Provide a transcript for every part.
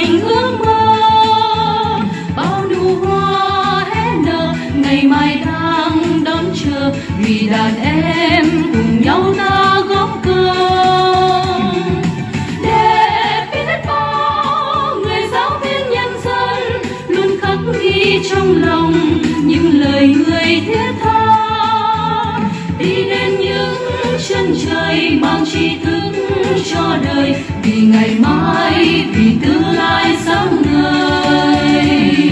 xanh ước mơ. Bao nụ hoa hé nở ngày mai đang đón chờ, vì đàn em cùng nhau ta góp công. Để biết bao người giáo viên nhân dân luôn khắc ghi trong lòng những lời người thiết tha, đi đến những chân trời mang tri thức cho đời, vì ngày mai, vì tương lai sáng ngời.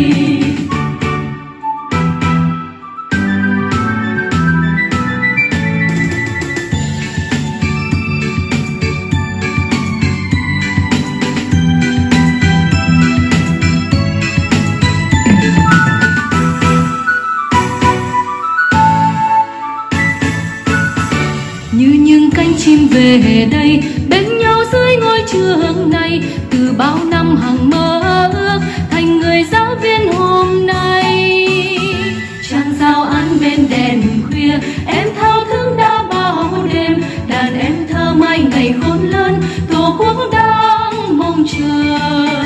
Như những cánh chim về đây bên nhau dưới ngôi trường này, từ bao năm hằng mơ ước thành người giáo viên hôm nay. Trang giao ăn bên đèn khuya, em thao thức đã bao đêm, đàn em thơ mãi ngày khôn lớn, tổ quốc đang mong chờ.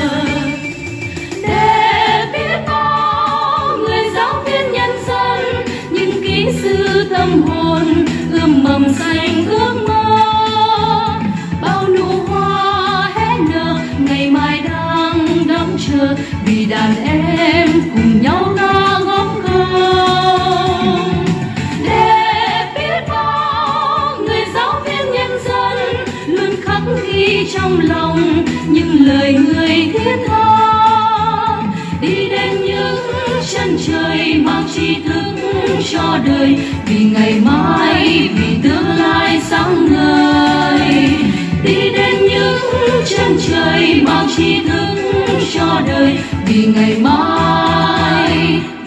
Để biết bao người giáo viên nhân dân những kỹ sư tâm hồn ươm mầm xanh ước mơ. Bao nụ hoa hé nở ngày mai đang đón chờ, vì đàn em cùng nhau ta góp công. Để biết bao người giáo viên nhân dân luôn khắc ghi trong lòng những lời người thiết tha, đi đến những chân trời mang tri thức cho đời, vì ngày mai, vì tương lai sáng ngời. Đi đến những chân trời mang tri thức cho đời, vì ngày mai,